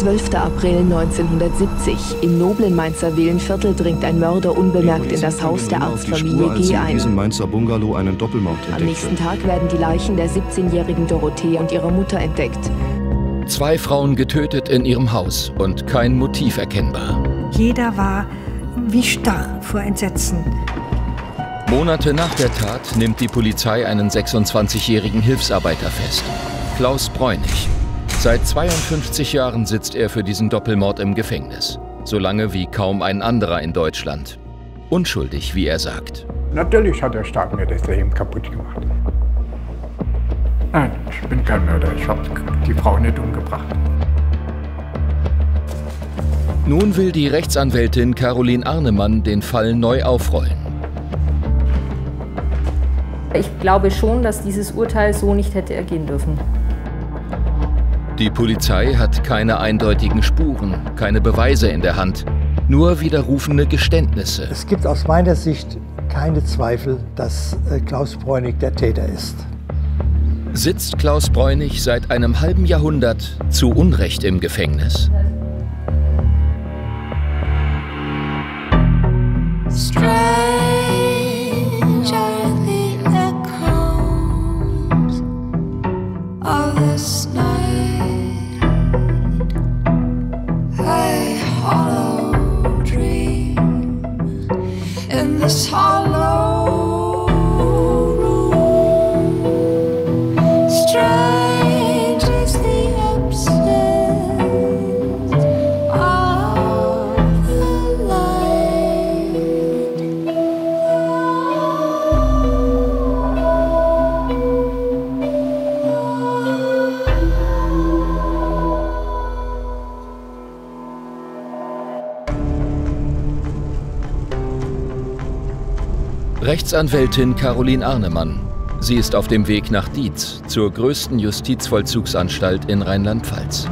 12. April 1970. Im noblen Mainzer Villenviertel dringt ein Mörder unbemerkt in das Haus der Arztfamilie G. ein. In diesem Mainzer Bungalow einen Doppelmord entdeckt. Am nächsten Tag werden die Leichen der 17-jährigen Dorothee und ihrer Mutter entdeckt. 2 Frauen getötet in ihrem Haus und kein Motiv erkennbar. Jeder war wie starr vor Entsetzen. Monate nach der Tat nimmt die Polizei einen 26-jährigen Hilfsarbeiter fest. Klaus Bräunig. Seit 52 Jahren sitzt er für diesen Doppelmord im Gefängnis. So lange wie kaum ein anderer in Deutschland. Unschuldig, wie er sagt. Natürlich hat der Staat mir das Leben kaputt gemacht. Nein, ich bin kein Mörder. Ich habe die Frau nicht umgebracht. Nun will die Rechtsanwältin Caroline Arnemann den Fall neu aufrollen. Ich glaube schon, dass dieses Urteil so nicht hätte ergehen dürfen. Die Polizei hat keine eindeutigen Spuren, keine Beweise in der Hand, nur widerrufene Geständnisse. Es gibt aus meiner Sicht keine Zweifel, dass Klaus Bräunig der Täter ist. Sitzt Klaus Bräunig seit einem halben Jahrhundert zu Unrecht im Gefängnis? This hollow room, strange is the absence of the light. Rechtsanwältin Caroline Arnemann. Sie ist auf dem Weg nach Dietz, zur größten Justizvollzugsanstalt in Rheinland-Pfalz.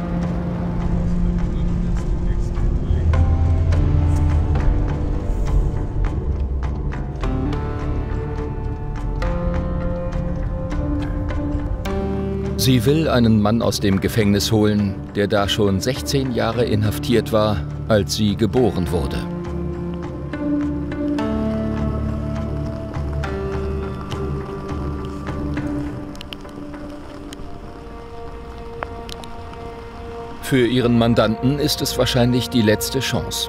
Sie will einen Mann aus dem Gefängnis holen, der da schon 16 Jahre inhaftiert war, als sie geboren wurde. Für ihren Mandanten ist es wahrscheinlich die letzte Chance.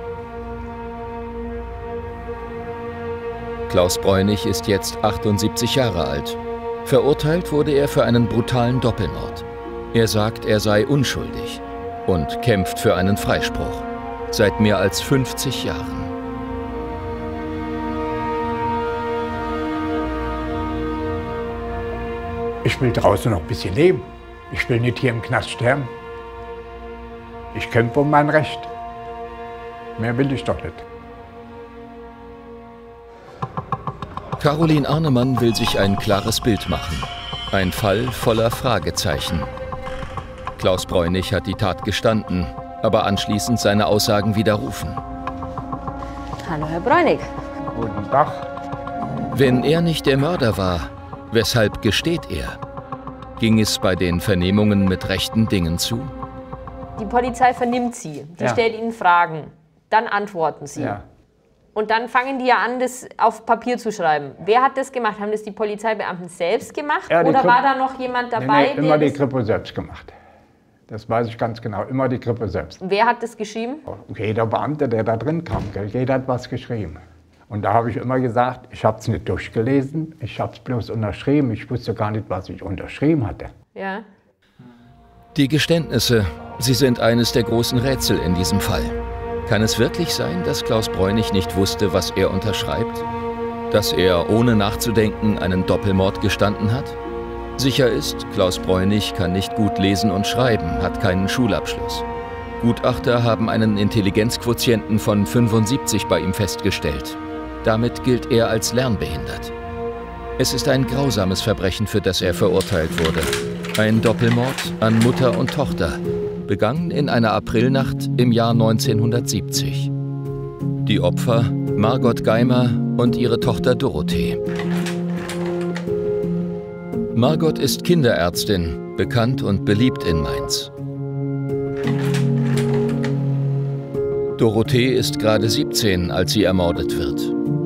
Klaus Bräunig ist jetzt 78 Jahre alt. Verurteilt wurde er für einen brutalen Doppelmord. Er sagt, er sei unschuldig und kämpft für einen Freispruch. Seit mehr als 50 Jahren. Ich will draußen noch ein bisschen leben. Ich will nicht hier im Knast sterben. Ich kämpfe um mein Recht. Mehr will ich doch nicht. Caroline Arnemann will sich ein klares Bild machen. Ein Fall voller Fragezeichen. Klaus Bräunig hat die Tat gestanden, aber anschließend seine Aussagen widerrufen. Hallo, Herr Bräunig. Guten Tag. Wenn er nicht der Mörder war, weshalb gesteht er? Ging es bei den Vernehmungen mit rechten Dingen zu? Die Polizei vernimmt Sie, die stellt Ihnen Fragen, dann antworten Sie. Ja. Und dann fangen die ja an, das auf Papier zu schreiben. Wer hat das gemacht? Haben das die Polizeibeamten selbst gemacht? Ja, oder war da noch jemand dabei? Nee, immer die Kripo selbst gemacht. Das weiß ich ganz genau, immer die Kripo selbst. Wer hat das geschrieben? Jeder Beamte, der da drin kam, jeder hat was geschrieben. Und da habe ich immer gesagt, ich habe es nicht durchgelesen, ich habe es bloß unterschrieben. Ich wusste gar nicht, was ich unterschrieben hatte. Ja. Die Geständnisse, sie sind eines der großen Rätsel in diesem Fall. Kann es wirklich sein, dass Klaus Bräunig nicht wusste, was er unterschreibt? Dass er ohne nachzudenken einen Doppelmord gestanden hat? Sicher ist, Klaus Bräunig kann nicht gut lesen und schreiben, hat keinen Schulabschluss. Gutachter haben einen Intelligenzquotienten von 75 bei ihm festgestellt. Damit gilt er als lernbehindert. Es ist ein grausames Verbrechen, für das er verurteilt wurde. Ein Doppelmord an Mutter und Tochter, begangen in einer Aprilnacht im Jahr 1970. Die Opfer Margot Geimer und ihre Tochter Dorothee. Margot ist Kinderärztin, bekannt und beliebt in Mainz. Dorothee ist gerade 17, als sie ermordet wird.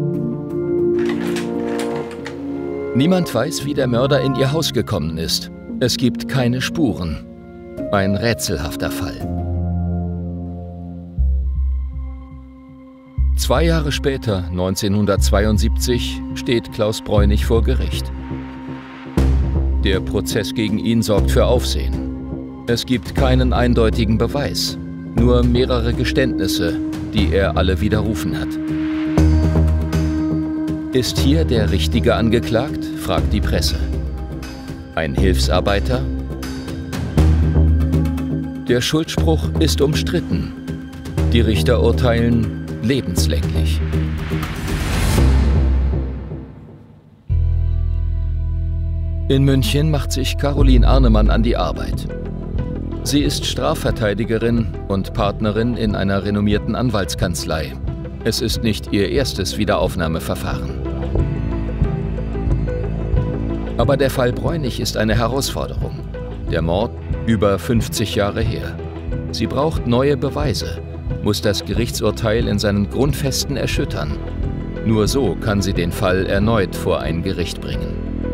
Niemand weiß, wie der Mörder in ihr Haus gekommen ist. Es gibt keine Spuren. Ein rätselhafter Fall. 2 Jahre später, 1972, steht Klaus Breunig vor Gericht. Der Prozess gegen ihn sorgt für Aufsehen. Es gibt keinen eindeutigen Beweis, nur mehrere Geständnisse, die er alle widerrufen hat. Ist hier der Richtige angeklagt, fragt die Presse. Ein Hilfsarbeiter? Der Schuldspruch ist umstritten. Die Richter urteilen lebenslänglich. In München macht sich Caroline Arnemann an die Arbeit. Sie ist Strafverteidigerin und Partnerin in einer renommierten Anwaltskanzlei. Es ist nicht ihr erstes Wiederaufnahmeverfahren. Aber der Fall Breunig ist eine Herausforderung. Der Mord über 50 Jahre her. Sie braucht neue Beweise, muss das Gerichtsurteil in seinen Grundfesten erschüttern. Nur so kann sie den Fall erneut vor ein Gericht bringen.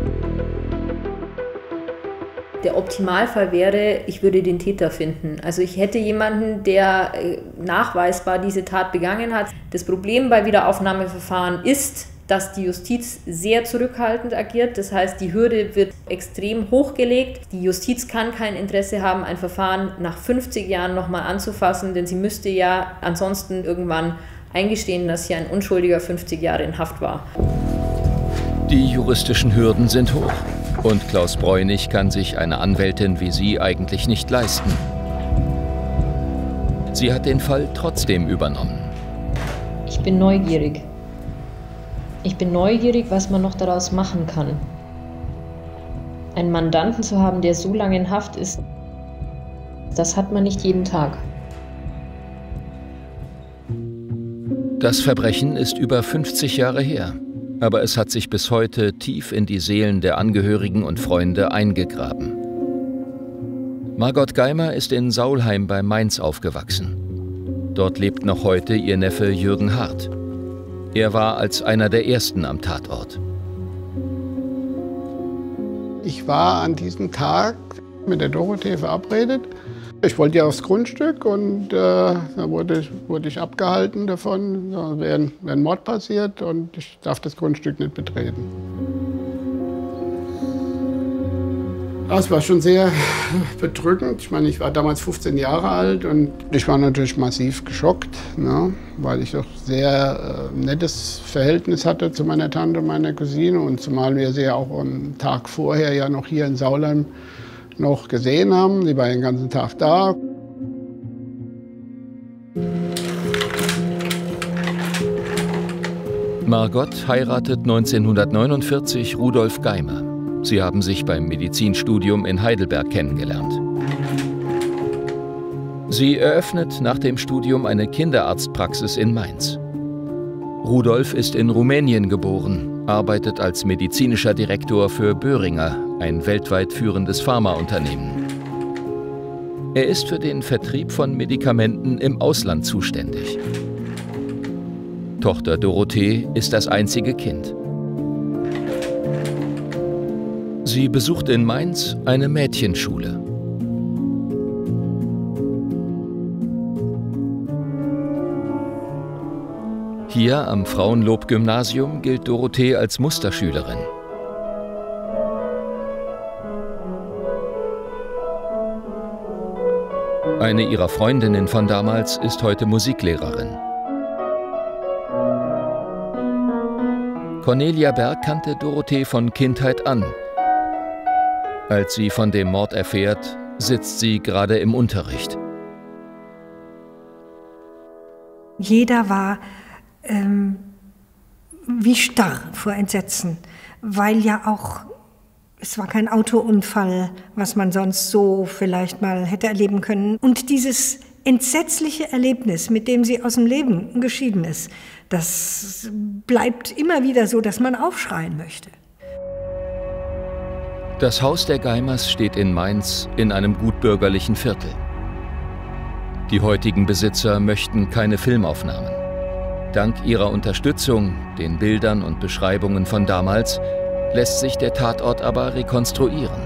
Der Optimalfall wäre, ich würde den Täter finden. Also ich hätte jemanden, der nachweisbar diese Tat begangen hat. Das Problem bei Wiederaufnahmeverfahren ist, dass die Justiz sehr zurückhaltend agiert. Das heißt, die Hürde wird extrem hochgelegt. Die Justiz kann kein Interesse haben, ein Verfahren nach 50 Jahren nochmal anzufassen, denn sie müsste ja ansonsten irgendwann eingestehen, dass hier ein Unschuldiger 50 Jahre in Haft war. Die juristischen Hürden sind hoch. Und Klaus Breunig kann sich eine Anwältin wie sie eigentlich nicht leisten. Sie hat den Fall trotzdem übernommen. Ich bin neugierig. Ich bin neugierig, was man noch daraus machen kann. Einen Mandanten zu haben, der so lange in Haft ist, das hat man nicht jeden Tag. Das Verbrechen ist über 50 Jahre her. Aber es hat sich bis heute tief in die Seelen der Angehörigen und Freunde eingegraben. Margot Geimer ist in Saulheim bei Mainz aufgewachsen. Dort lebt noch heute ihr Neffe Jürgen Hart. Er war als einer der Ersten am Tatort. Ich war an diesem Tag mit der Dorothee verabredet. Ich wollte ja aufs Grundstück und da wurde ich abgehalten davon. Da wäre ein Mord passiert und ich darf das Grundstück nicht betreten. Das war schon sehr bedrückend. Ich meine, ich war damals 15 Jahre alt und ich war natürlich massiv geschockt, ne, weil ich doch sehr nettes Verhältnis hatte zu meiner Tante und meiner Cousine und zumal wir sie ja auch einen Tag vorher ja noch hier in Saulheim noch gesehen haben. Die war den ganzen Tag da. Margot heiratet 1949 Rudolf Geimer. Sie haben sich beim Medizinstudium in Heidelberg kennengelernt. Sie eröffnet nach dem Studium eine Kinderarztpraxis in Mainz. Rudolf ist in Rumänien geboren, arbeitet als medizinischer Direktor für Boehringer, ein weltweit führendes Pharmaunternehmen. Er ist für den Vertrieb von Medikamenten im Ausland zuständig. Tochter Dorothee ist das einzige Kind. Sie besucht in Mainz eine Mädchenschule. Hier am Frauenlob-Gymnasium gilt Dorothee als Musterschülerin. Eine ihrer Freundinnen von damals ist heute Musiklehrerin. Cornelia Berg kannte Dorothee von Kindheit an. Als sie von dem Mord erfährt, sitzt sie gerade im Unterricht. Jeder war wie starr vor Entsetzen, weil ja auch, es war kein Autounfall, was man sonst so vielleicht mal hätte erleben können. Und dieses entsetzliche Erlebnis, mit dem sie aus dem Leben geschieden ist, das bleibt immer wieder so, dass man aufschreien möchte. Das Haus der Geimers steht in Mainz in einem gutbürgerlichen Viertel. Die heutigen Besitzer möchten keine Filmaufnahmen. Dank ihrer Unterstützung, den Bildern und Beschreibungen von damals, lässt sich der Tatort aber rekonstruieren.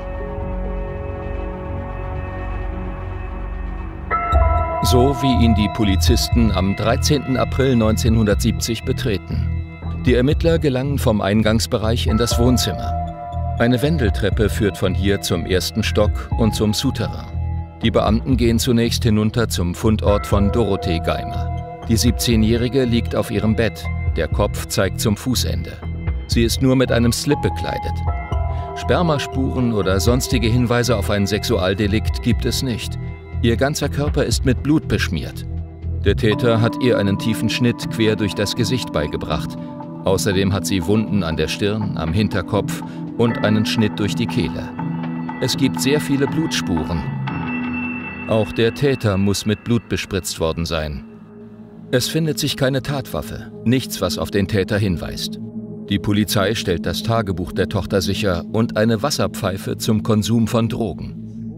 So wie ihn die Polizisten am 13. April 1970 betreten. Die Ermittler gelangen vom Eingangsbereich in das Wohnzimmer. Eine Wendeltreppe führt von hier zum ersten Stock und zum Souterrain. Die Beamten gehen zunächst hinunter zum Fundort von Dorothee Geimer. Die 17-Jährige liegt auf ihrem Bett. Der Kopf zeigt zum Fußende. Sie ist nur mit einem Slip bekleidet. Spermaspuren oder sonstige Hinweise auf ein Sexualdelikt gibt es nicht. Ihr ganzer Körper ist mit Blut beschmiert. Der Täter hat ihr einen tiefen Schnitt quer durch das Gesicht beigebracht. Außerdem hat sie Wunden an der Stirn, am Hinterkopf und einen Schnitt durch die Kehle. Es gibt sehr viele Blutspuren. Auch der Täter muss mit Blut bespritzt worden sein. Es findet sich keine Tatwaffe, nichts, was auf den Täter hinweist. Die Polizei stellt das Tagebuch der Tochter sicher und eine Wasserpfeife zum Konsum von Drogen.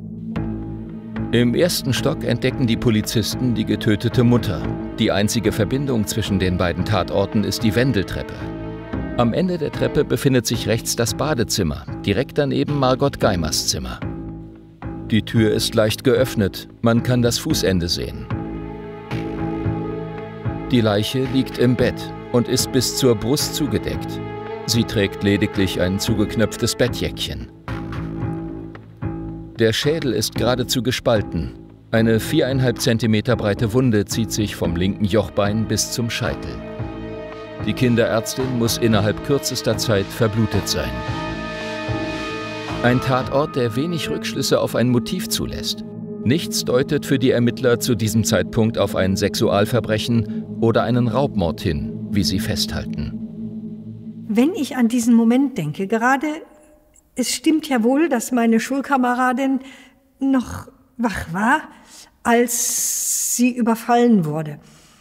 Im ersten Stock entdecken die Polizisten die getötete Mutter. Die einzige Verbindung zwischen den beiden Tatorten ist die Wendeltreppe. Am Ende der Treppe befindet sich rechts das Badezimmer, direkt daneben Margot Geimers Zimmer. Die Tür ist leicht geöffnet, man kann das Fußende sehen. Die Leiche liegt im Bett und ist bis zur Brust zugedeckt. Sie trägt lediglich ein zugeknöpftes Bettjäckchen. Der Schädel ist geradezu gespalten. Eine 4,5 cm breite Wunde zieht sich vom linken Jochbein bis zum Scheitel. Die Kinderärztin muss innerhalb kürzester Zeit verblutet sein. Ein Tatort, der wenig Rückschlüsse auf ein Motiv zulässt. Nichts deutet für die Ermittler zu diesem Zeitpunkt auf ein Sexualverbrechen oder einen Raubmord hin, wie sie festhalten. Wenn ich an diesen Moment denke, gerade, es stimmt ja wohl, dass meine Schulkameradin noch wach war, als sie überfallen wurde.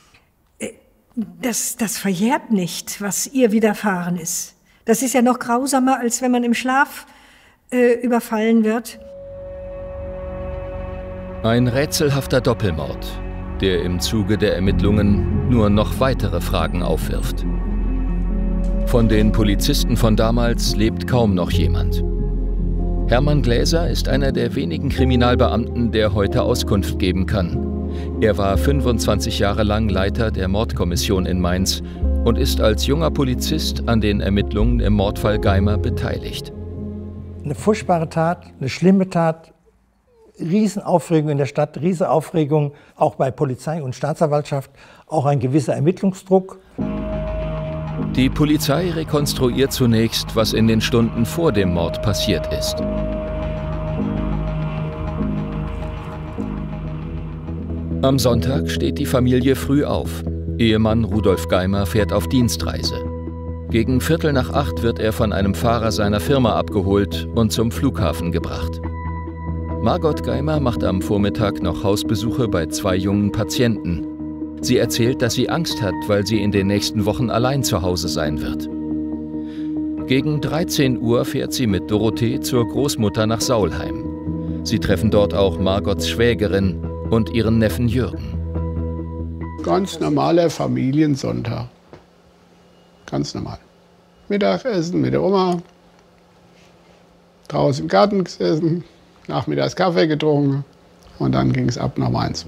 Das verjährt nicht, was ihr widerfahren ist. Das ist ja noch grausamer, als wenn man im Schlaf überfallen wird. Ein rätselhafter Doppelmord, der im Zuge der Ermittlungen nur noch weitere Fragen aufwirft. Von den Polizisten von damals lebt kaum noch jemand. Hermann Gläser ist einer der wenigen Kriminalbeamten, der heute Auskunft geben kann. Er war 25 Jahre lang Leiter der Mordkommission in Mainz und ist als junger Polizist an den Ermittlungen im Mordfall Geimer beteiligt. Eine furchtbare Tat, eine schlimme Tat, Riesenaufregung in der Stadt, Riesenaufregung auch bei Polizei und Staatsanwaltschaft, auch ein gewisser Ermittlungsdruck. Die Polizei rekonstruiert zunächst, was in den Stunden vor dem Mord passiert ist. Am Sonntag steht die Familie früh auf. Ehemann Rudolf Geimer fährt auf Dienstreise. Gegen 7:45 wird er von einem Fahrer seiner Firma abgeholt und zum Flughafen gebracht. Margot Geimer macht am Vormittag noch Hausbesuche bei 2 jungen Patienten. Sie erzählt, dass sie Angst hat, weil sie in den nächsten Wochen allein zu Hause sein wird. Gegen 13 Uhr fährt sie mit Dorothee zur Großmutter nach Saulheim. Sie treffen dort auch Margots Schwägerin und ihren Neffen Jürgen. Ganz normaler Familiensonntag. Ganz normal. Mittagessen mit der Oma, draußen im Garten gesessen, nachmittags Kaffee getrunken und dann ging es ab nach Mainz.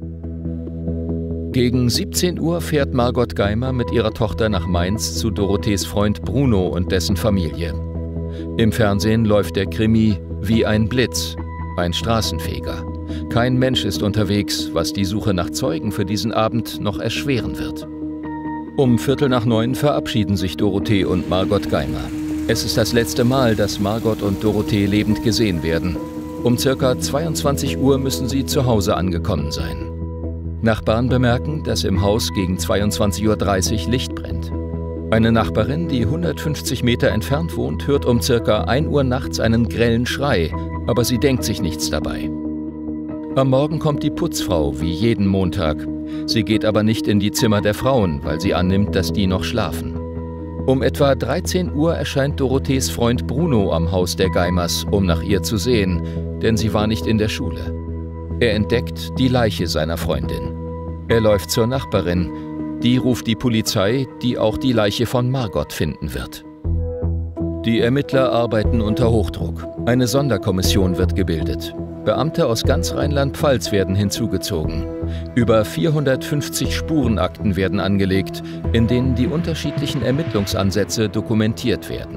Gegen 17 Uhr fährt Margot Geimer mit ihrer Tochter nach Mainz zu Dorothees Freund Bruno und dessen Familie. Im Fernsehen läuft der Krimi Wie ein Blitz, ein Straßenfeger. Kein Mensch ist unterwegs, was die Suche nach Zeugen für diesen Abend noch erschweren wird. Um 8:45 verabschieden sich Dorothee und Margot Geimer. Es ist das letzte Mal, dass Margot und Dorothee lebend gesehen werden. Um ca. 22 Uhr müssen sie zu Hause angekommen sein. Nachbarn bemerken, dass im Haus gegen 22:30 Uhr Licht brennt. Eine Nachbarin, die 150 Meter entfernt wohnt, hört um ca. 1 Uhr nachts einen grellen Schrei, aber sie denkt sich nichts dabei. Am Morgen kommt die Putzfrau, wie jeden Montag. Sie geht aber nicht in die Zimmer der Frauen, weil sie annimmt, dass die noch schlafen. Um etwa 13 Uhr erscheint Dorothees Freund Bruno am Haus der Geimers, um nach ihr zu sehen, denn sie war nicht in der Schule. Er entdeckt die Leiche seiner Freundin. Er läuft zur Nachbarin. Die ruft die Polizei, die auch die Leiche von Margot finden wird. Die Ermittler arbeiten unter Hochdruck. Eine Sonderkommission wird gebildet. Beamte aus ganz Rheinland-Pfalz werden hinzugezogen. Über 450 Spurenakten werden angelegt, in denen die unterschiedlichen Ermittlungsansätze dokumentiert werden.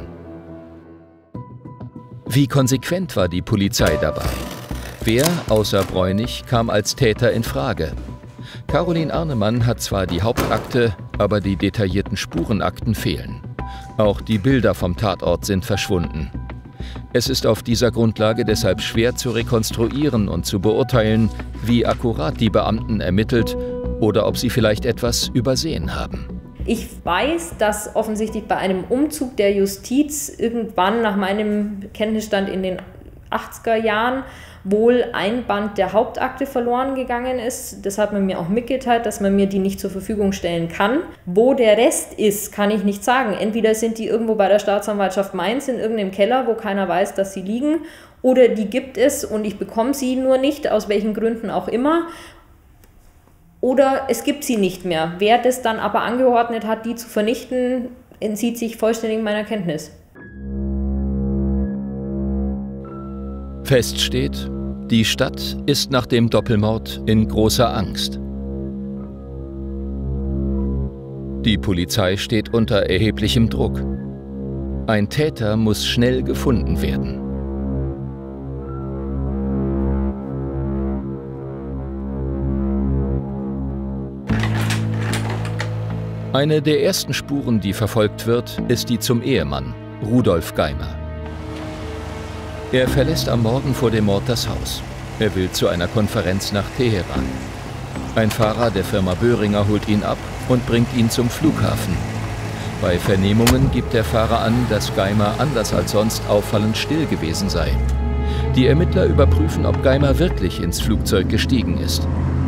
Wie konsequent war die Polizei dabei? Wer, außer Bräunig, kam als Täter in Frage? Caroline Arnemann hat zwar die Hauptakte, aber die detaillierten Spurenakten fehlen. Auch die Bilder vom Tatort sind verschwunden. Es ist auf dieser Grundlage deshalb schwer zu rekonstruieren und zu beurteilen, wie akkurat die Beamten ermittelt oder ob sie vielleicht etwas übersehen haben. Ich weiß, dass offensichtlich bei einem Umzug der Justiz irgendwann nach meinem Kenntnisstand in den 80er Jahren wohl ein Band der Hauptakte verloren gegangen ist. Das hat man mir auch mitgeteilt, dass man mir die nicht zur Verfügung stellen kann. Wo der Rest ist, kann ich nicht sagen. Entweder sind die irgendwo bei der Staatsanwaltschaft Mainz in irgendeinem Keller, wo keiner weiß, dass sie liegen, oder die gibt es und ich bekomme sie nur nicht, aus welchen Gründen auch immer. Oder es gibt sie nicht mehr. Wer das dann aber angeordnet hat, die zu vernichten, entzieht sich vollständig meiner Kenntnis. Fest steht, die Stadt ist nach dem Doppelmord in großer Angst. Die Polizei steht unter erheblichem Druck. Ein Täter muss schnell gefunden werden. Eine der ersten Spuren, die verfolgt wird, ist die zum Ehemann, Rudolf Geimer. Er verlässt am Morgen vor dem Mord das Haus. Er will zu einer Konferenz nach Teheran. Ein Fahrer der Firma Böhringer holt ihn ab und bringt ihn zum Flughafen. Bei Vernehmungen gibt der Fahrer an, dass Geimer anders als sonst auffallend still gewesen sei. Die Ermittler überprüfen, ob Geimer wirklich ins Flugzeug gestiegen ist.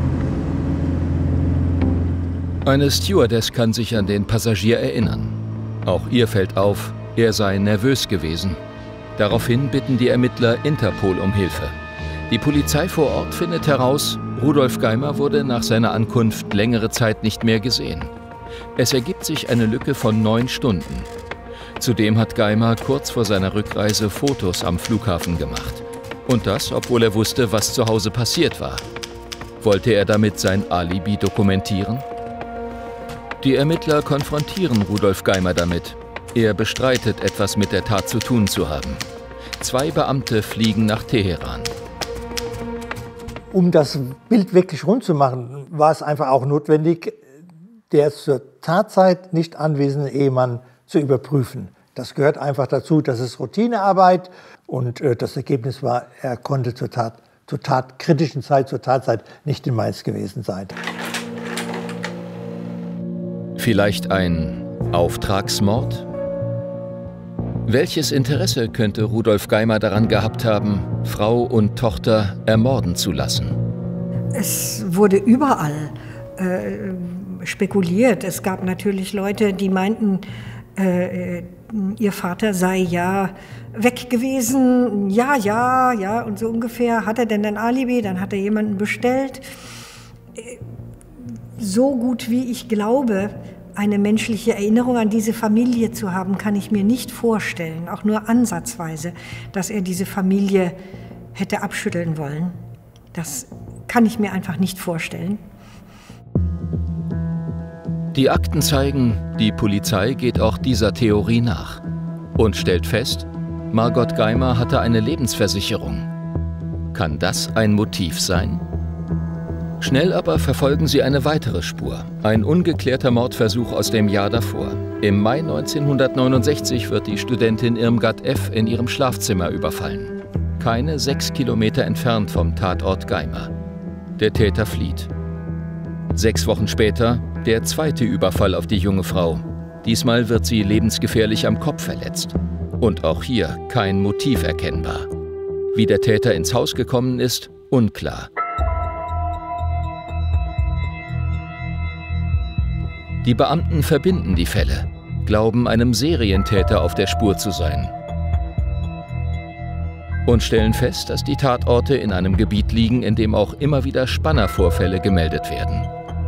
Eine Stewardess kann sich an den Passagier erinnern. Auch ihr fällt auf, er sei nervös gewesen. Daraufhin bitten die Ermittler Interpol um Hilfe. Die Polizei vor Ort findet heraus, Rudolf Geimer wurde nach seiner Ankunft längere Zeit nicht mehr gesehen. Es ergibt sich eine Lücke von 9 Stunden. Zudem hat Geimer kurz vor seiner Rückreise Fotos am Flughafen gemacht. Und das, obwohl er wusste, was zu Hause passiert war. Wollte er damit sein Alibi dokumentieren? Die Ermittler konfrontieren Rudolf Geimer damit. Er bestreitet, etwas mit der Tat zu tun zu haben. 2 Beamte fliegen nach Teheran. Um das Bild wirklich rund zu machen, war es einfach auch notwendig, der zur Tatzeit nicht anwesende Ehemann zu überprüfen. Das gehört einfach dazu, das ist Routinearbeit und das Ergebnis war, er konnte zur tatkritischen Zeit, zur Tatzeit nicht in Mainz gewesen sein. Vielleicht ein Auftragsmord? Welches Interesse könnte Rudolf Geimer daran gehabt haben, Frau und Tochter ermorden zu lassen? Es wurde überall spekuliert. Es gab natürlich Leute, die meinten, ihr Vater sei ja weg gewesen. Ja, und so ungefähr. Hat er denn ein Alibi? Dann hat er jemanden bestellt. So gut wie ich glaube, eine menschliche Erinnerung an diese Familie zu haben, kann ich mir nicht vorstellen, auch nur ansatzweise, dass er diese Familie hätte abschütteln wollen. Das kann ich mir einfach nicht vorstellen. Die Akten zeigen, die Polizei geht auch dieser Theorie nach und stellt fest, Margot Geimer hatte eine Lebensversicherung. Kann das ein Motiv sein? Schnell aber verfolgen sie eine weitere Spur. Ein ungeklärter Mordversuch aus dem Jahr davor. Im Mai 1969 wird die Studentin Irmgard F. in ihrem Schlafzimmer überfallen. Keine 6 Kilometer entfernt vom Tatort Geimer. Der Täter flieht. 6 Wochen später der zweite Überfall auf die junge Frau. Diesmal wird sie lebensgefährlich am Kopf verletzt. Und auch hier kein Motiv erkennbar. Wie der Täter ins Haus gekommen ist, unklar. Die Beamten verbinden die Fälle, glauben einem Serientäter auf der Spur zu sein. und stellen fest, dass die Tatorte in einem Gebiet liegen, in dem auch immer wieder Spannervorfälle gemeldet werden.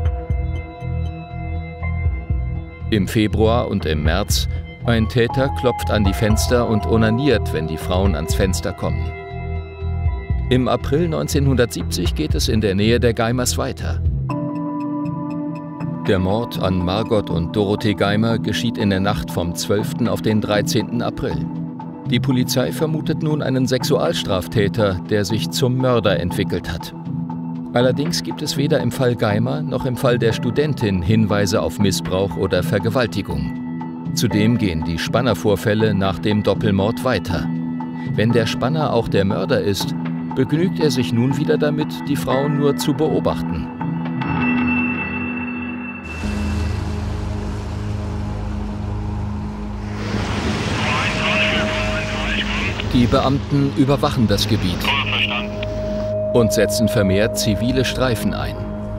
Im Februar und im März, ein Täter klopft an die Fenster und onaniert, wenn die Frauen ans Fenster kommen. Im April 1970 geht es in der Nähe der Geimers weiter. Der Mord an Margot und Dorothee Geimer geschieht in der Nacht vom 12. auf den 13. April. Die Polizei vermutet nun einen Sexualstraftäter, der sich zum Mörder entwickelt hat. Allerdings gibt es weder im Fall Geimer noch im Fall der Studentin Hinweise auf Missbrauch oder Vergewaltigung. Zudem gehen die Spannervorfälle nach dem Doppelmord weiter. Wenn der Spanner auch der Mörder ist, begnügt er sich nun wieder damit, die Frauen nur zu beobachten. Die Beamten überwachen das Gebiet und setzen vermehrt zivile Streifen ein.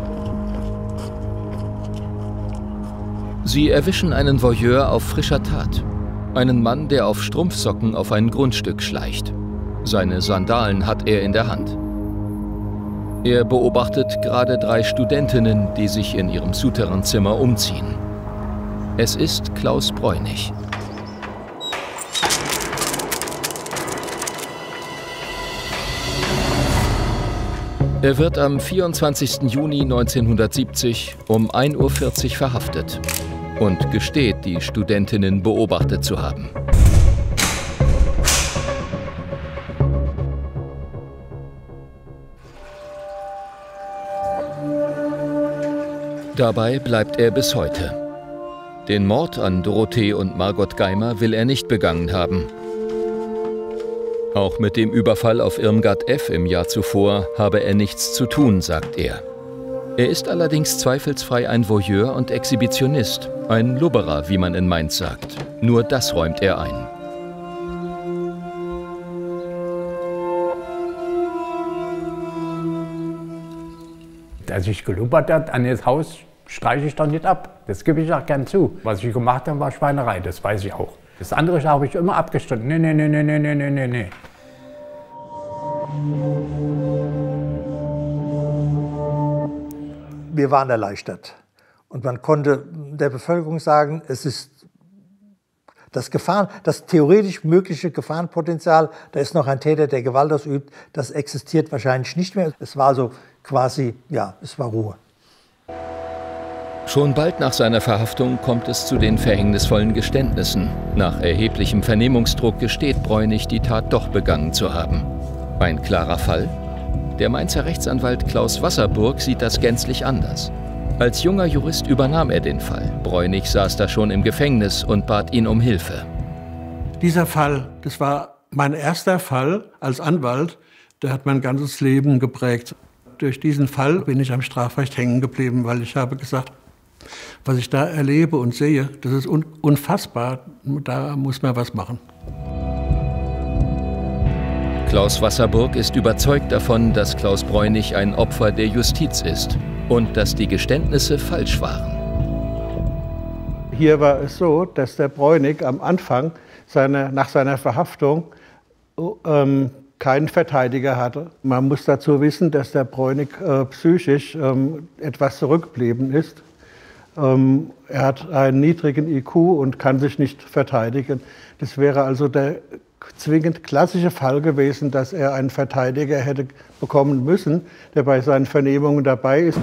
Sie erwischen einen Voyeur auf frischer Tat, einen Mann, der auf Strumpfsocken auf ein Grundstück schleicht. Seine Sandalen hat er in der Hand. Er beobachtet gerade 3 Studentinnen, die sich in ihrem Souterrainzimmer umziehen. Es ist Klaus Bräunig. Er wird am 24. Juni 1970 um 1:40 Uhr verhaftet und gesteht, die Studentinnen beobachtet zu haben. Dabei bleibt er bis heute. Den Mord an Dorothee und Margot Geimer will er nicht begangen haben. Auch mit dem Überfall auf Irmgard F. im Jahr zuvor habe er nichts zu tun, sagt er. Er ist allerdings zweifelsfrei ein Voyeur und Exhibitionist, ein Lubberer, wie man in Mainz sagt. Nur das räumt er ein. Dass ich gelubbert hat an das Haus, streiche ich doch nicht ab. Das gebe ich auch gern zu. Was ich gemacht habe, war Schweinerei, das weiß ich auch. Das andere habe ich immer abgestritten. Nee. Wir waren erleichtert. Und man konnte der Bevölkerung sagen, es ist das theoretisch mögliche Gefahrenpotenzial, da ist noch ein Täter, der Gewalt ausübt, das existiert wahrscheinlich nicht mehr. Es war so quasi, ja, es war Ruhe. Schon bald nach seiner Verhaftung kommt es zu den verhängnisvollen Geständnissen. Nach erheblichem Vernehmungsdruck gesteht Bräunig, die Tat doch begangen zu haben. Ein klarer Fall? Der Mainzer Rechtsanwalt Klaus Wasserburg sieht das gänzlich anders. Als junger Jurist übernahm er den Fall. Bräunig saß da schon im Gefängnis und bat ihn um Hilfe. Dieser Fall, das war mein erster Fall als Anwalt, der hat mein ganzes Leben geprägt. Durch diesen Fall bin ich am Strafrecht hängen geblieben, weil ich habe gesagt, was ich da erlebe und sehe, das ist unfassbar, da muss man was machen. Klaus Wasserburg ist überzeugt davon, dass Klaus Bräunig ein Opfer der Justiz ist und dass die Geständnisse falsch waren. Hier war es so, dass der Bräunig am Anfang nach seiner Verhaftung keinen Verteidiger hatte. Man muss dazu wissen, dass der Bräunig psychisch etwas zurückgeblieben ist. Er hat einen niedrigen IQ und kann sich nicht verteidigen. Das wäre also der zwingend klassische Fall gewesen, dass er einen Verteidiger hätte bekommen müssen, der bei seinen Vernehmungen dabei ist.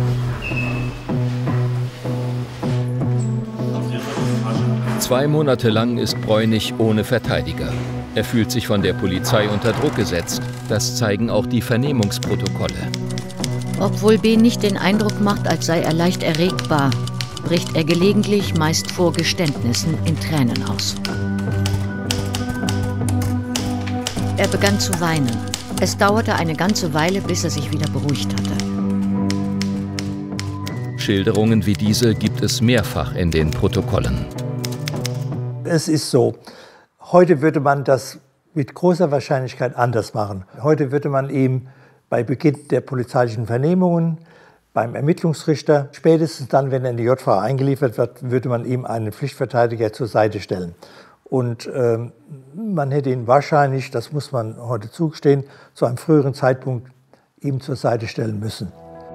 Zwei Monate lang ist Bräunig ohne Verteidiger. Er fühlt sich von der Polizei unter Druck gesetzt. Das zeigen auch die Vernehmungsprotokolle. Obwohl B. nicht den Eindruck macht, als sei er leicht erregbar, bricht er gelegentlich, meist vor Geständnissen, in Tränen aus. Er begann zu weinen. Es dauerte eine ganze Weile, bis er sich wieder beruhigt hatte. Schilderungen wie diese gibt es mehrfach in den Protokollen. Es ist so, heute würde man das mit großer Wahrscheinlichkeit anders machen. Heute würde man ihm bei Beginn der polizeilichen Vernehmungen, beim Ermittlungsrichter, spätestens dann, wenn er in die JVA eingeliefert wird, würde man ihm einen Pflichtverteidiger zur Seite stellen. Und man hätte ihn wahrscheinlich, das muss man heute zugestehen, zu einem früheren Zeitpunkt ihm zur Seite stellen müssen.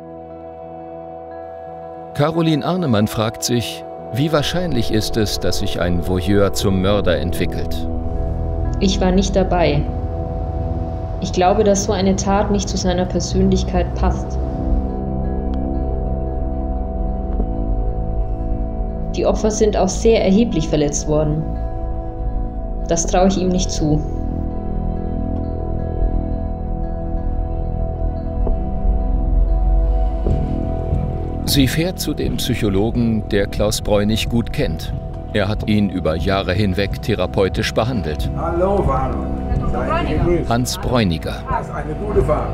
Caroline Arnemann fragt sich, wie wahrscheinlich ist es, dass sich ein Voyeur zum Mörder entwickelt? Ich war nicht dabei. Ich glaube, dass so eine Tat nicht zu seiner Persönlichkeit passt. Die Opfer sind auch sehr erheblich verletzt worden. Das traue ich ihm nicht zu. Sie fährt zu dem Psychologen, der Klaus Bräunig gut kennt. Er hat ihn über Jahre hinweg therapeutisch behandelt. Hallo, Warnung. Hans Bräuniger. Das ist eine gute Fahrt.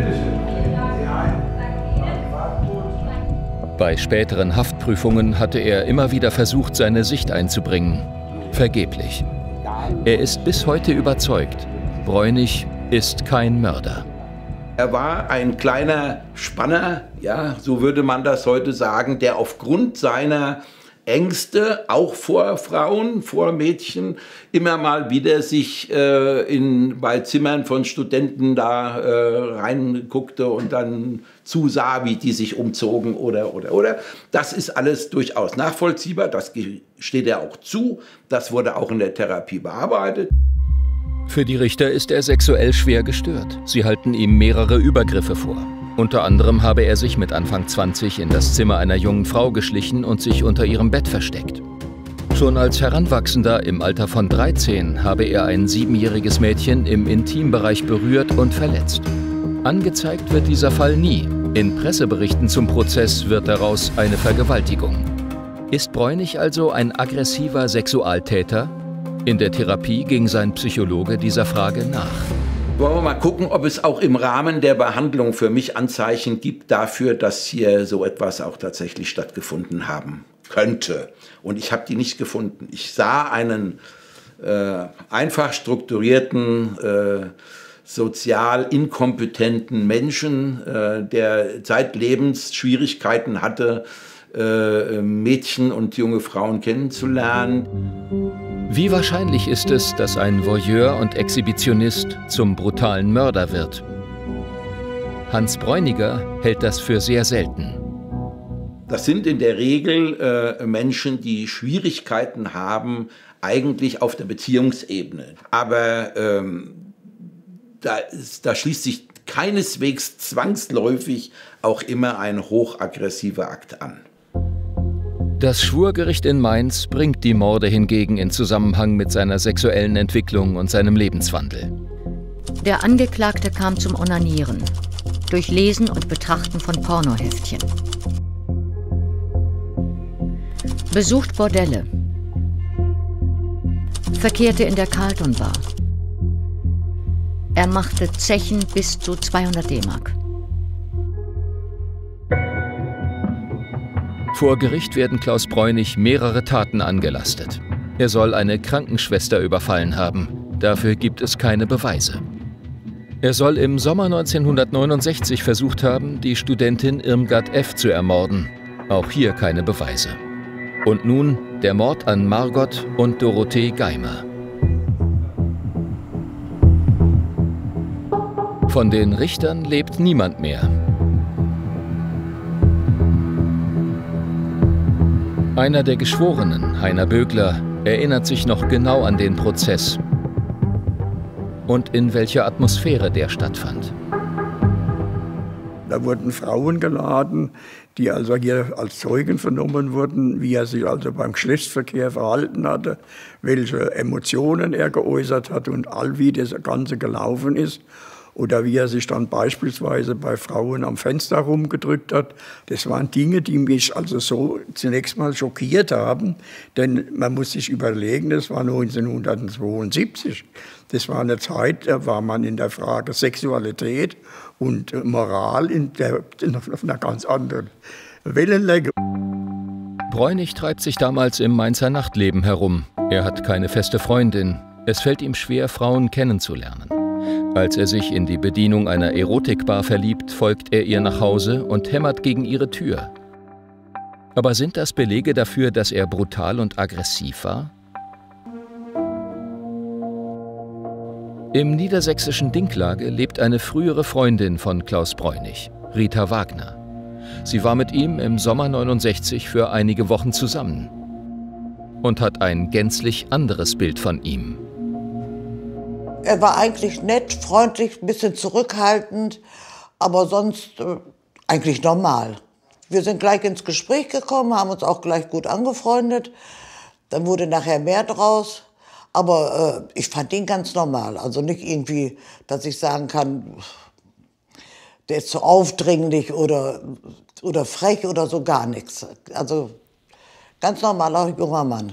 Bei späteren Haftprüfungen hatte er immer wieder versucht, seine Sicht einzubringen. Vergeblich. Er ist bis heute überzeugt, Bräunig ist kein Mörder. Er war ein kleiner Spanner, ja, so würde man das heute sagen, der aufgrund seiner Ängste, auch vor Frauen, vor Mädchen, immer mal wieder sich bei Zimmern von Studenten da reinguckte und dann zusah, wie die sich umzogen oder. Das ist alles durchaus nachvollziehbar, das steht er auch zu, das wurde auch in der Therapie bearbeitet. Für die Richter ist er sexuell schwer gestört. Sie halten ihm mehrere Übergriffe vor. Unter anderem habe er sich mit Anfang 20 in das Zimmer einer jungen Frau geschlichen und sich unter ihrem Bett versteckt. Schon als Heranwachsender im Alter von 13 habe er ein 7-jähriges Mädchen im Intimbereich berührt und verletzt. Angezeigt wird dieser Fall nie. In Presseberichten zum Prozess wird daraus eine Vergewaltigung. Ist Bräunig also ein aggressiver Sexualtäter? In der Therapie ging sein Psychologe dieser Frage nach. Wollen wir mal gucken, ob es auch im Rahmen der Behandlung für mich Anzeichen gibt dafür, dass hier so etwas auch tatsächlich stattgefunden haben könnte. Und ich habe die nicht gefunden. Ich sah einen einfach strukturierten, sozial inkompetenten Menschen, der zeitlebens Schwierigkeiten hatte, Mädchen und junge Frauen kennenzulernen. Wie wahrscheinlich ist es, dass ein Voyeur und Exhibitionist zum brutalen Mörder wird? Hans Bräuniger hält das für sehr selten. Das sind in der Regel Menschen, die Schwierigkeiten haben, eigentlich auf der Beziehungsebene. Aber da schließt sich keineswegs zwangsläufig auch immer ein hochaggressiver Akt an. Das Schwurgericht in Mainz bringt die Morde hingegen in Zusammenhang mit seiner sexuellen Entwicklung und seinem Lebenswandel. Der Angeklagte kam zum Onanieren, durch Lesen und Betrachten von Pornoheftchen. Besucht Bordelle. Verkehrte in der Carlton Bar. Er machte Zechen bis zu 200 D-Mark. Vor Gericht werden Klaus Bräunig mehrere Taten angelastet. Er soll eine Krankenschwester überfallen haben. Dafür gibt es keine Beweise. Er soll im Sommer 1969 versucht haben, die Studentin Irmgard F. zu ermorden. Auch hier keine Beweise. Und nun der Mord an Margot und Dorothee Geimer. Von den Richtern lebt niemand mehr. Einer der Geschworenen, Heiner Bögler, erinnert sich noch genau an den Prozess und in welcher Atmosphäre der stattfand. Da wurden Frauen geladen, die also hier als Zeugen vernommen wurden, wie er sich also beim Geschlechtsverkehr verhalten hatte, welche Emotionen er geäußert hat und all wie das Ganze gelaufen ist. Oder wie er sich dann beispielsweise bei Frauen am Fenster rumgedrückt hat. Das waren Dinge, die mich also so zunächst mal schockiert haben. Denn man muss sich überlegen, das war 1972. Das war eine Zeit, da war man in der Frage Sexualität und Moral auf einer ganz anderen Wellenlänge. Bräunig treibt sich damals im Mainzer Nachtleben herum. Er hat keine feste Freundin. Es fällt ihm schwer, Frauen kennenzulernen. Als er sich in die Bedienung einer Erotikbar verliebt, folgt er ihr nach Hause und hämmert gegen ihre Tür. Aber sind das Belege dafür, dass er brutal und aggressiv war? Im niedersächsischen Dinklage lebt eine frühere Freundin von Klaus Bräunig, Rita Wagner. Sie war mit ihm im Sommer 69 für einige Wochen zusammen und hat ein gänzlich anderes Bild von ihm. Er war eigentlich nett, freundlich, ein bisschen zurückhaltend, aber sonst eigentlich normal. Wir sind gleich ins Gespräch gekommen, haben uns auch gleich gut angefreundet. Dann wurde nachher mehr draus. Aber ich fand ihn ganz normal. Also nicht irgendwie, dass ich sagen kann, der ist zu aufdringlich oder frech oder so, gar nichts. Also ganz normaler junger Mann.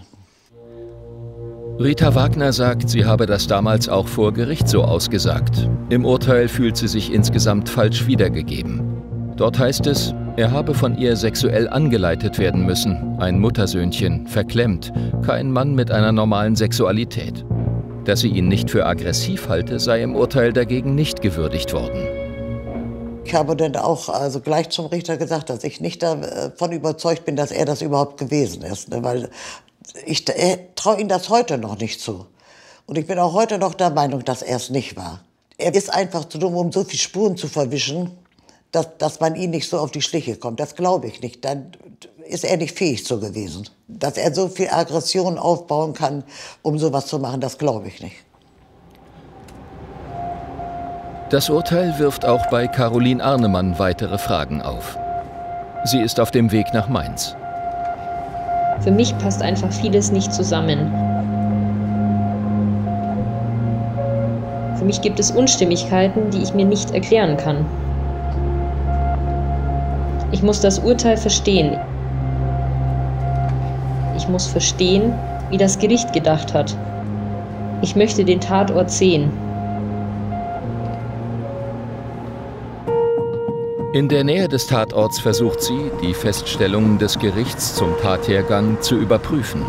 Rita Wagner sagt, sie habe das damals auch vor Gericht so ausgesagt. Im Urteil fühlt sie sich insgesamt falsch wiedergegeben. Dort heißt es, er habe von ihr sexuell angeleitet werden müssen, ein Muttersöhnchen, verklemmt, kein Mann mit einer normalen Sexualität. Dass sie ihn nicht für aggressiv halte, sei im Urteil dagegen nicht gewürdigt worden. Ich habe dann auch gleich zum Richter gesagt, dass ich nicht davon überzeugt bin, dass er das überhaupt gewesen ist. Ne? Weil ich traue ihm das heute noch nicht zu. Und ich bin auch heute noch der Meinung, dass er es nicht war. Er ist einfach zu dumm, um so viele Spuren zu verwischen, dass man ihn nicht so auf die Schliche kommt. Das glaube ich nicht. Dann ist er nicht fähig zu gewesen. Dass er so viel Aggression aufbauen kann, um sowas zu machen, das glaube ich nicht. Das Urteil wirft auch bei Caroline Arnemann weitere Fragen auf. Sie ist auf dem Weg nach Mainz. Für mich passt einfach vieles nicht zusammen. Für mich gibt es Unstimmigkeiten, die ich mir nicht erklären kann. Ich muss das Urteil verstehen. Ich muss verstehen, wie das Gericht gedacht hat. Ich möchte den Tatort sehen. In der Nähe des Tatorts versucht sie, die Feststellungen des Gerichts zum Tathergang zu überprüfen.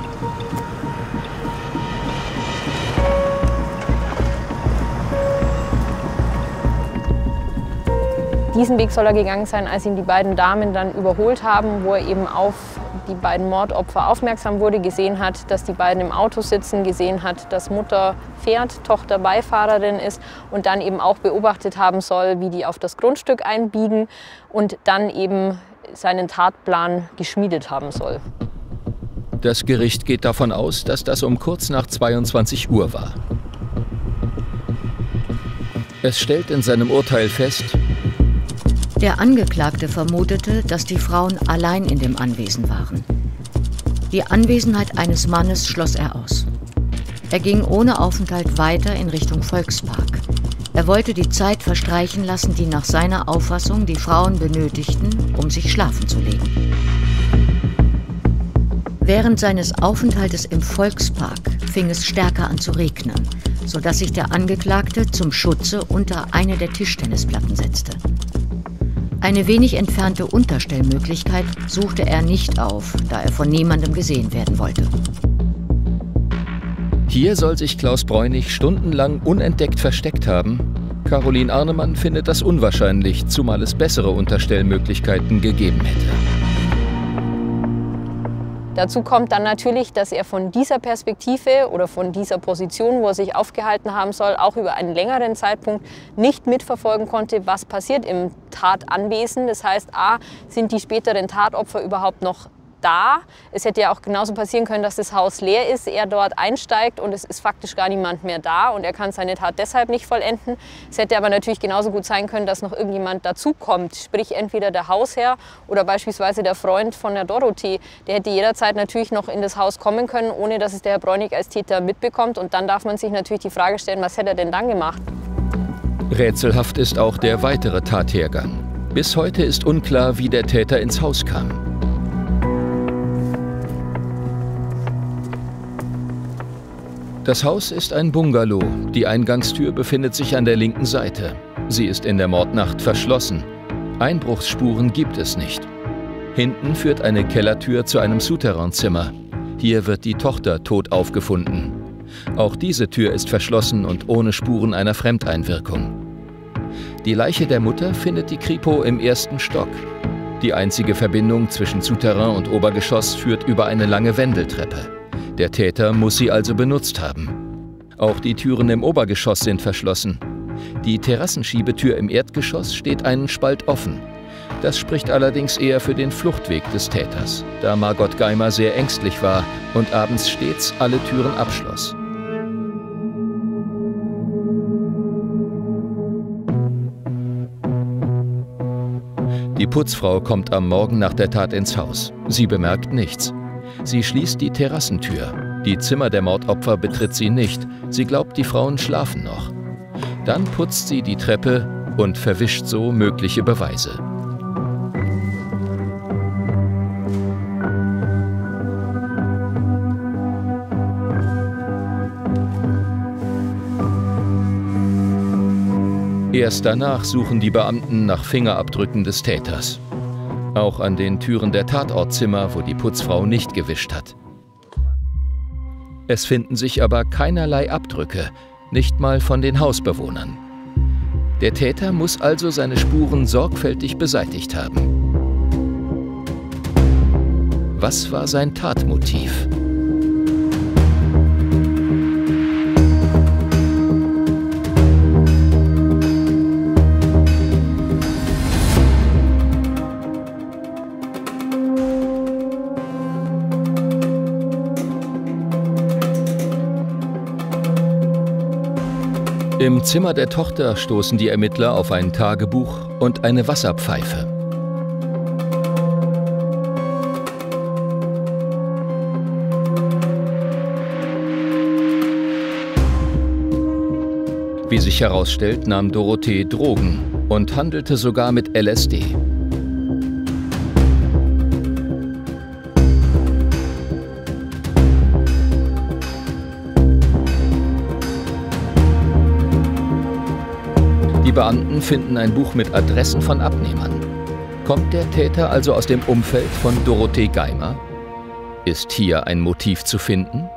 Diesen Weg soll er gegangen sein, als ihn die beiden Damen dann überholt haben, wo er eben auf die beiden Mordopfer aufmerksam wurde, gesehen hat, dass die beiden im Auto sitzen, gesehen hat, dass Mutter fährt, Tochter Beifahrerin ist und dann eben auch beobachtet haben soll, wie die auf das Grundstück einbiegen und dann eben seinen Tatplan geschmiedet haben soll. Das Gericht geht davon aus, dass das um kurz nach 22 Uhr war. Es stellt in seinem Urteil fest: Der Angeklagte vermutete, dass die Frauen allein in dem Anwesen waren. Die Anwesenheit eines Mannes schloss er aus. Er ging ohne Aufenthalt weiter in Richtung Volkspark. Er wollte die Zeit verstreichen lassen, die nach seiner Auffassung die Frauen benötigten, um sich schlafen zu legen. Während seines Aufenthaltes im Volkspark fing es stärker an zu regnen, sodass sich der Angeklagte zum Schutze unter eine der Tischtennisplatten setzte. Eine wenig entfernte Unterstellmöglichkeit suchte er nicht auf, da er von niemandem gesehen werden wollte. Hier soll sich Klaus Bräunig stundenlang unentdeckt versteckt haben. Caroline Arnemann findet das unwahrscheinlich, zumal es bessere Unterstellmöglichkeiten gegeben hätte. Dazu kommt dann natürlich, dass er von dieser Perspektive oder von dieser Position, wo er sich aufgehalten haben soll, auch über einen längeren Zeitpunkt nicht mitverfolgen konnte, was passiert im Tatanwesen. Das heißt, a, sind die späteren Tatopfer überhaupt noch da? Es hätte ja auch genauso passieren können, dass das Haus leer ist, er dort einsteigt und es ist faktisch gar niemand mehr da und er kann seine Tat deshalb nicht vollenden. Es hätte aber natürlich genauso gut sein können, dass noch irgendjemand dazukommt, sprich entweder der Hausherr oder beispielsweise der Freund von der Dorothee. Der hätte jederzeit natürlich noch in das Haus kommen können, ohne dass es der Herr Bräunig als Täter mitbekommt. Und dann darf man sich natürlich die Frage stellen, was hätte er denn dann gemacht? Rätselhaft ist auch der weitere Tathergang. Bis heute ist unklar, wie der Täter ins Haus kam. Das Haus ist ein Bungalow. Die Eingangstür befindet sich an der linken Seite. Sie ist in der Mordnacht verschlossen. Einbruchsspuren gibt es nicht. Hinten führt eine Kellertür zu einem Souterrainzimmer. Hier wird die Tochter tot aufgefunden. Auch diese Tür ist verschlossen und ohne Spuren einer Fremdeinwirkung. Die Leiche der Mutter findet die Kripo im 1. Stock. Die einzige Verbindung zwischen Souterrain und Obergeschoss führt über eine lange Wendeltreppe. Der Täter muss sie also benutzt haben. Auch die Türen im Obergeschoss sind verschlossen. Die Terrassenschiebetür im Erdgeschoss steht einen Spalt offen. Das spricht allerdings eher für den Fluchtweg des Täters, da Margot Geimer sehr ängstlich war und abends stets alle Türen abschloss. Die Putzfrau kommt am Morgen nach der Tat ins Haus. Sie bemerkt nichts. Sie schließt die Terrassentür. Die Zimmer der Mordopfer betritt sie nicht. Sie glaubt, die Frauen schlafen noch. Dann putzt sie die Treppe und verwischt so mögliche Beweise. Erst danach suchen die Beamten nach Fingerabdrücken des Täters. Auch an den Türen der Tatortzimmer, wo die Putzfrau nicht gewischt hat. Es finden sich aber keinerlei Abdrücke, nicht mal von den Hausbewohnern. Der Täter muss also seine Spuren sorgfältig beseitigt haben. Was war sein Tatmotiv? Im Zimmer der Tochter stoßen die Ermittler auf ein Tagebuch und eine Wasserpfeife. Wie sich herausstellt, nahm Dorothee Drogen und handelte sogar mit LSD. Die Beamten finden ein Buch mit Adressen von Abnehmern. Kommt der Täter also aus dem Umfeld von Dorothee Geimer? Ist hier ein Motiv zu finden?